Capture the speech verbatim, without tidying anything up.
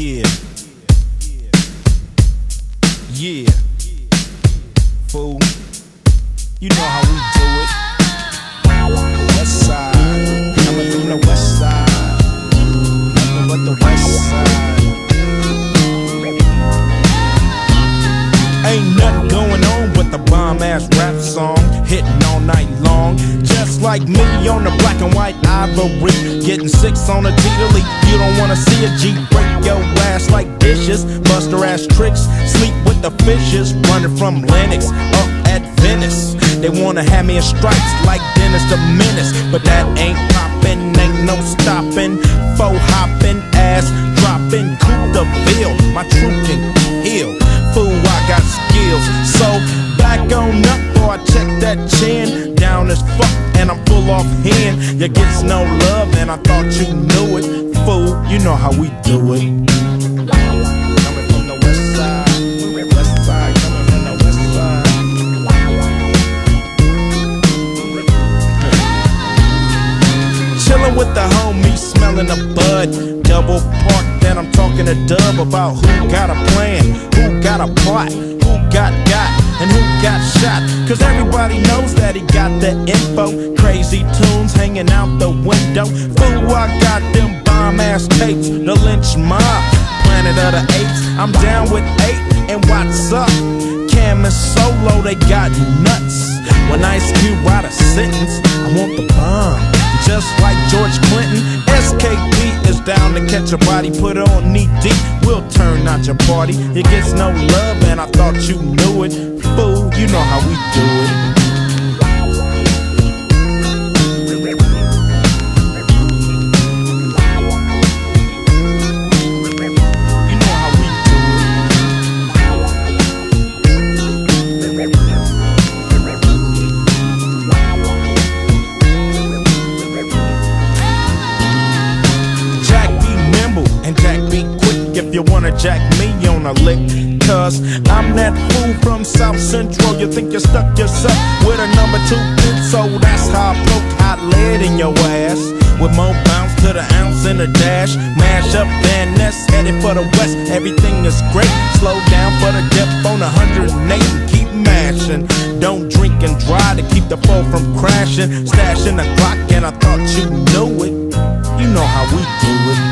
Yeah. Yeah. Fool. You know how we do it. West side. Coming from the west side. Nothing but the west side. Ain't nothing going on but the bomb-ass rap song, hitting all night long. Just like me on the black and white ivory, getting six on a T-to-leap. You don't wanna see a G break your ass like dishes, bust her ass tricks, sleep with the fishes. Running from Lennox up at Venice. They wanna have me in stripes like Dennis the Menace, but that ain't poppin', ain't no stoppin'. Fore hoppin', ass droppin', Coupe DeVille, my truth can heal. Fool, I got skills, so back on up or I check that chin. Down as fuck and I'm full off Henn. You gets no love and I thought you knew it. Fool, you know how we do it. Coming from the west side, west side, coming from the west side. Chillin' with the homies, smellin' a bud. Double park, then I'm talking to Dub about who got a plan, who got a plot, who got got, and who got shot. Cause everybody knows that he got the info. Crazy tunes hanging out the window. Fool, I got them bomb-ass tapes. The lynch mob, planet of the apes. I'm down with eight, and what's up? Cam and Solo, they got nuts. When Ice Cube write a sentence, I want the bomb. Just like George Clinton, S K P is down to catch a body, put on knee deep, we'll turn out your party. It gets no love and I thought you knew it. Fool, you know how we do it. If you wanna jack me on a lick, cause I'm that fool from South Central. You think you stuck yourself with a number two pin, so that's how I poke hot lead in your ass. With more bounce to the ounce in the dash. Mash up Venice, headed for the west. Everything is great, slow down for the depth on one hundred eight and keep mashing. Don't drink and drive to keep the foe from crashing. Stashing the clock and I thought you knew it. You know how we do it.